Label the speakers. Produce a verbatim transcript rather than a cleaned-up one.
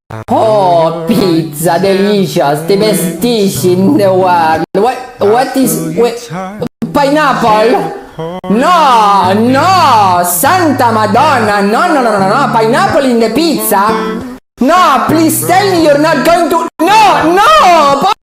Speaker 1: Oh, pizza, delicious, the best dish in the world. What, what is, wait, pineapple? No, no, Santa Madonna, no, no, no, no, no, pineapple in the pizza? No, please tell me you're not going to, no, no!